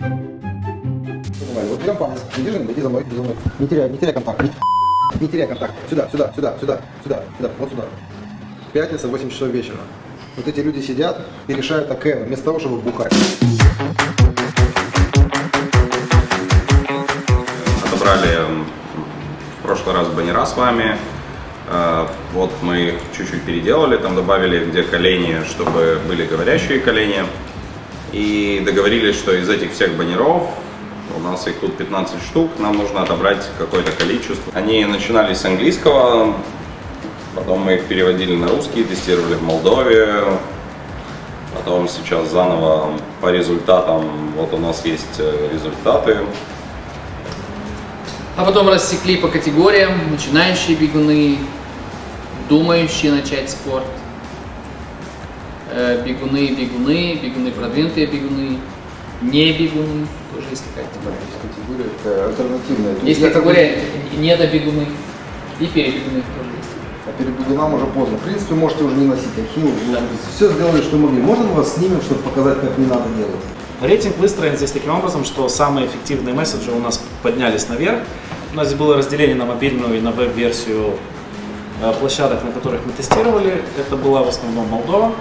Вот берем палец, не держим, иди за мной, иди за мной. Не теряй контакт. Не теряй контакт. Сюда, вот сюда. Пятница, 8 часов вечера. Вот эти люди сидят и решают такое, вместо того, чтобы бухать. Отобрали в прошлый раз баннера с вами. Вот мы их чуть-чуть переделали, там добавили где колени, чтобы были говорящие колени. И договорились, что из этих всех баннеров, у нас их тут 15 штук, нам нужно отобрать какое-то количество. Они начинались с английского, потом мы их переводили на русский, тестировали в Молдове. Потом сейчас заново по результатам, вот у нас есть результаты. А потом рассекли по категориям: начинающие бегуны, думающие начать спорт, бегуны, продвинутые бегуны, не бегуны, тоже есть такая категория. Категория альтернативная. Есть категория недобегуны и перебегуны тоже есть. А перед бегуном уже поздно. В принципе, можете уже не носить ахилл. Да. Все сделали, что могли. Можно мы вас снимем, чтобы показать, как не надо делать? Рейтинг выстроен здесь таким образом, что самые эффективные месседжи у нас поднялись наверх. У нас здесь было разделение на мобильную и на веб-версию площадок, на которых мы тестировали. Это была в основном Молдова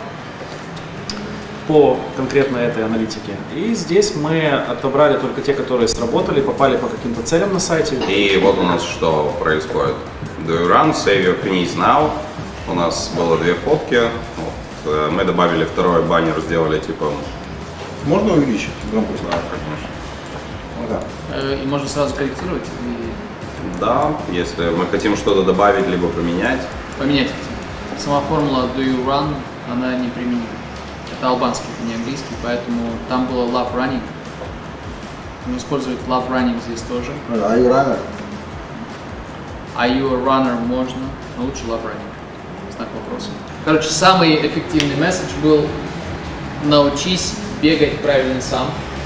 по конкретно этой аналитике. И здесь мы отобрали только те, которые сработали, попали по каким-то целям на сайте. И вот у нас что происходит. Do you run, save your knees now. У нас было две фотки. Вот. Мы добавили второй баннер, сделали типа... Можно увеличить громкость? Да, конечно. Да. И можно сразу корректировать? Да, если мы хотим что-то добавить, либо поменять. Поменять хотим. Сама формула Do you run, она не применима. Это албанский, это не английский, поэтому там было love running. Можно использовать love running здесь тоже. А you runner? Are you a runner можно, но лучше love running. Знак вопроса. Короче, самый эффективный месседж был: научись бегать правильно сам.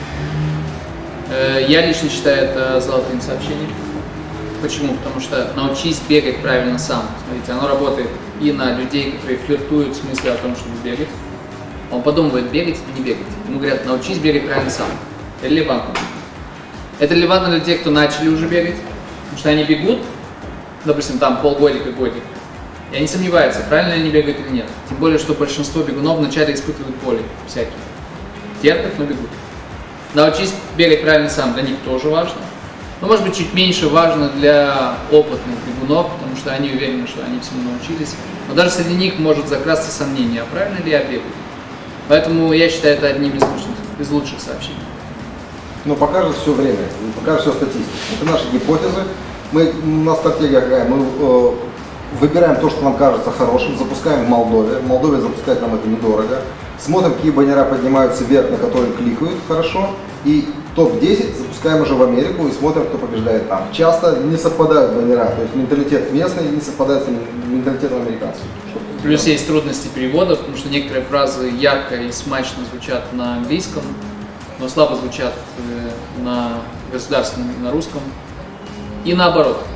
Я лично считаю это золотым сообщением. Почему? Потому что научись бегать правильно сам. Смотрите, оно работает и на людей, которые флиртуют в смысле о том, чтобы бегать. Он подумывает, бегать или не бегать. Ему говорят: научись бегать правильно сам. Это релевантно. Это релевантно для тех, кто начали уже бегать. Потому что они бегут, допустим, там полгодика, годик. И они сомневаются, правильно они бегают или нет. Тем более, что большинство бегунов вначале испытывают боли всякие. Терпят, но бегут. Научись бегать правильно сам, для них тоже важно. Но, может быть, чуть меньше важно для опытных бегунов, потому что они уверены, что они всему научились. Но даже среди них может закрасться сомнение, а правильно ли я бегаю. Поэтому я считаю это одним из лучших сообщений. Но покажет все время, покажет все статистику. Это наши гипотезы. На стратегия какая? Мы выбираем то, что нам кажется хорошим, запускаем в Молдове. В Молдове запускать нам это недорого. Смотрим, какие баннера поднимаются вверх, на которые кликают хорошо. И топ-10 запускаем уже в Америку и смотрим, кто побеждает там. Часто не совпадают баннера, то есть менталитет местный не совпадает с менталитетом американцев. Плюс есть трудности перевода, потому что некоторые фразы ярко и смачно звучат на английском, но слабо звучат на государственном и на русском. И наоборот.